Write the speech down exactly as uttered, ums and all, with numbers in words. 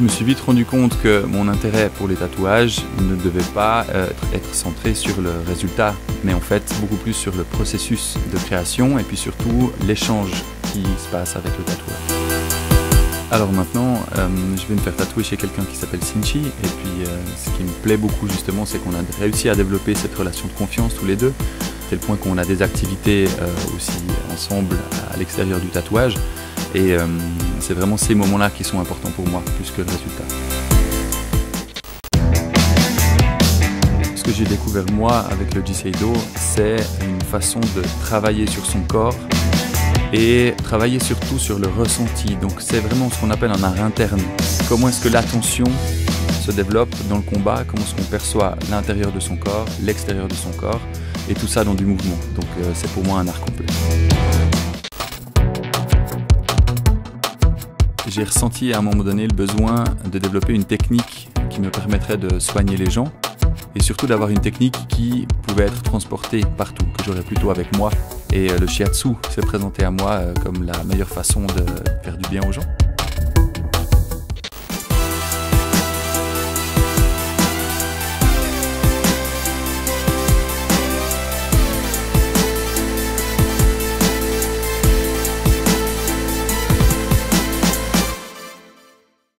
je me suis vite rendu compte que mon intérêt pour les tatouages ne devait pas euh, être centré sur le résultat, mais en fait beaucoup plus sur le processus de création et puis surtout l'échange qui se passe avec le tatoueur. Alors maintenant, euh, je vais me faire tatouer chez quelqu'un qui s'appelle Sinchi, et puis euh, ce qui me plaît beaucoup justement, c'est qu'on a réussi à développer cette relation de confiance tous les deux, tel point qu'on a des activités euh, aussi ensemble à l'extérieur du tatouage, et euh, c'est vraiment ces moments-là qui sont importants pour moi, plus que le résultat. Ce que j'ai découvert moi avec le Jiseido, c'est une façon de travailler sur son corps et travailler surtout sur le ressenti. Donc c'est vraiment ce qu'on appelle un art interne. Comment est-ce que l'attention se développe dans le combat, comment est-ce qu'on perçoit l'intérieur de son corps, l'extérieur de son corps, et tout ça dans du mouvement. Donc euh, c'est pour moi un art complet. J'ai ressenti à un moment donné le besoin de développer une technique qui me permettrait de soigner les gens, et surtout d'avoir une technique qui pouvait être transportée partout, que j'aurais plutôt avec moi. Et le shiatsu s'est présenté à moi comme la meilleure façon de faire du bien aux gens.